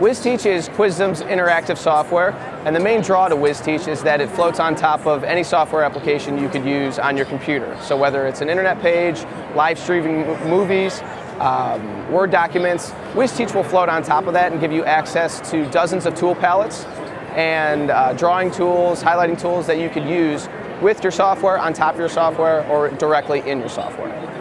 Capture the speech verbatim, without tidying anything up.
WizTeach is Quizdum's interactive software, and the main draw to WizTeach is that it floats on top of any software application you could use on your computer. So whether it's an internet page, live streaming movies, um, Word documents, WizTeach will float on top of that and give you access to dozens of tool palettes and uh, drawing tools, highlighting tools that you could use with your software, on top of your software, or directly in your software.